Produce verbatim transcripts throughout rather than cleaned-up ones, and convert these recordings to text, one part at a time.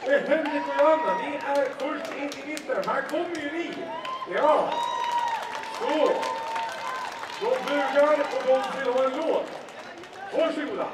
Henrik och Johanna, ni är först in i mitten. Här kommer ju ni. Ja. Så. De bugar och de vill ha en låt. Varsågoda.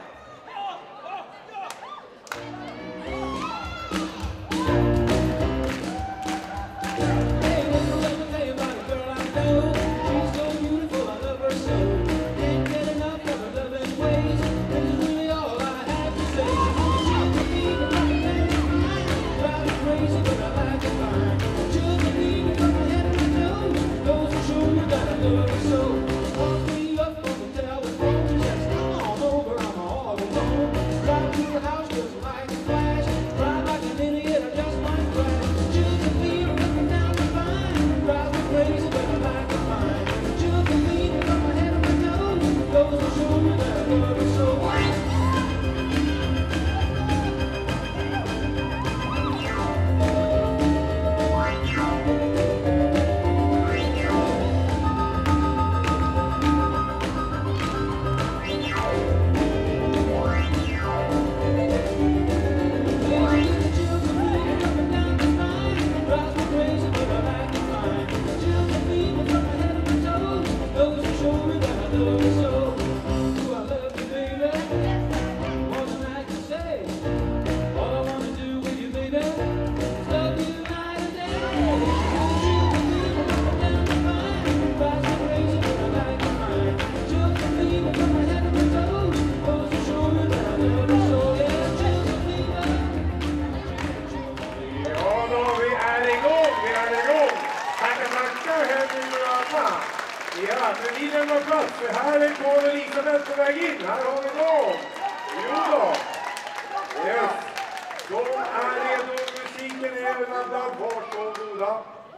Ja, men vi lämnar plats, för här kommer Elisabeth på väg in. Här har vi dem. Jo då. Yes. De är redo, musiken är laddad. Varsågoda.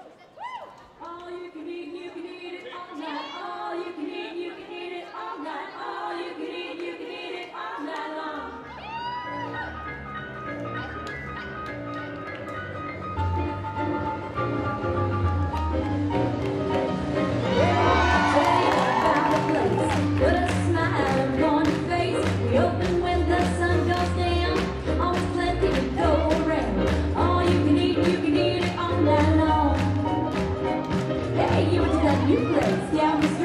All you can eat, you can eat it all night. All you can eat, you can eat it all night. All you can eat, you can eat it all night long. Put a smile on your face. We open when the sun goes down. Always plenty to go around. All you can eat, you can eat it all night long. Hey, you went to that new place down the street.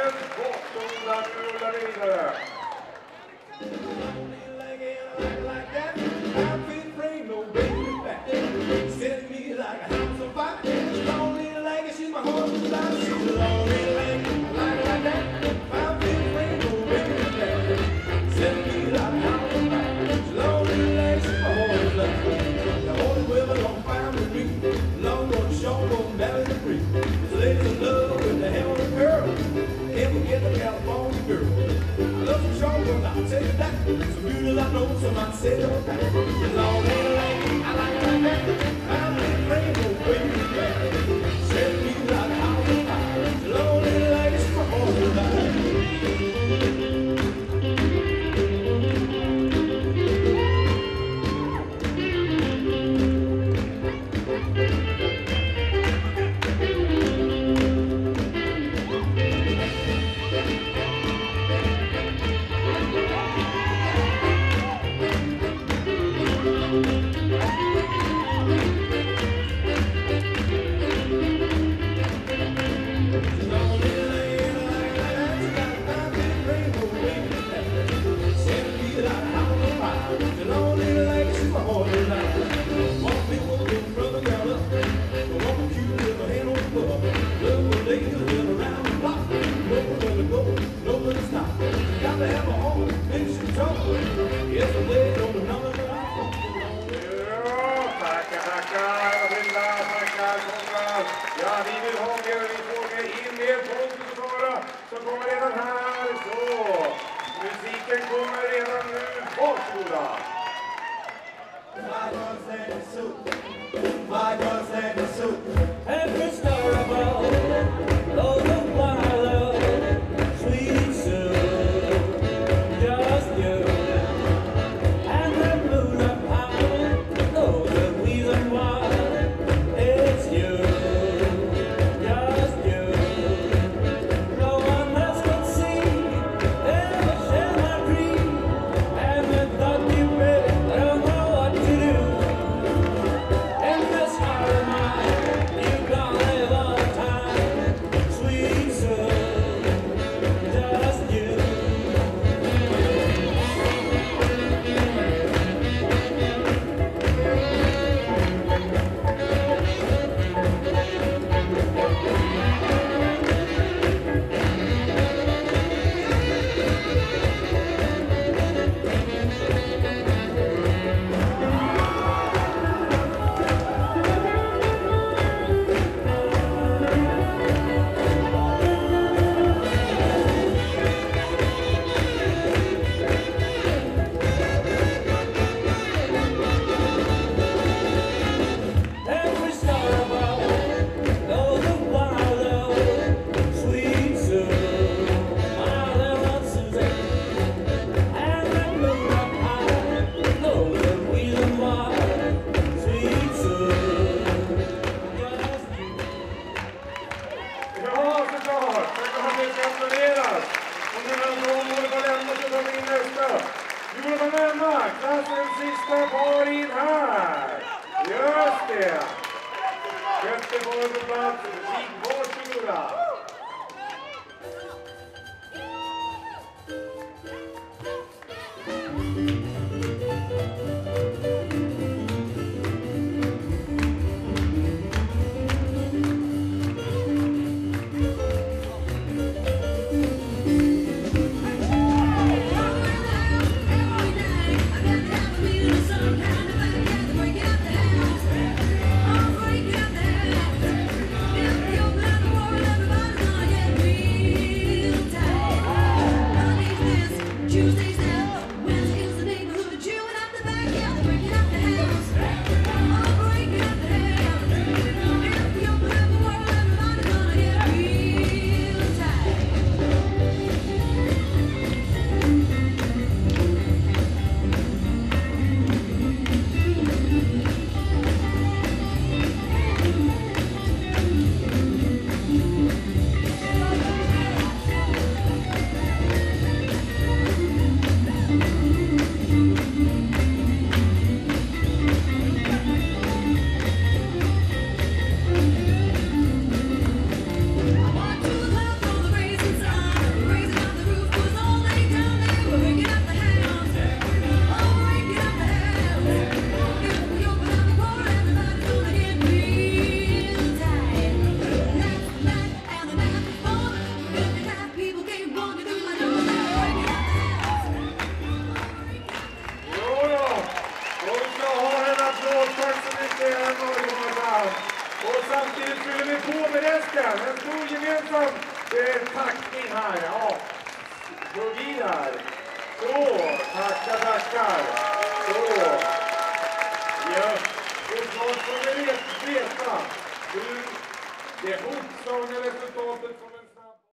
Musiken, varsågoda, nu rullar vi vidare. I know some I said, long way I like it like that. I'm in rainbow, baby, baby. Set me like a house of fire. Lonely like it's for all the night. Ja, vi vill ha mer, vi får mer in mer folk att vara, som kommer redan här, så. Musiken kommer redan nu, varsågoda. My guns and the suit, my guns and the suit. Every star above, those the one I love, sweet Sue, just you. And the moon of power, those the reason why it's you. Klassens sista par in här. Just det. Sjätte par på plats. Musik, varsågoda. Everybody Och samtidigt fyller vi på med resten. En stor gemensam eh, tackning här. Ja, slå i där. Så, tackar, tackar. Så. Ja, och snart får vi veta hur det motstående resultatet kommer.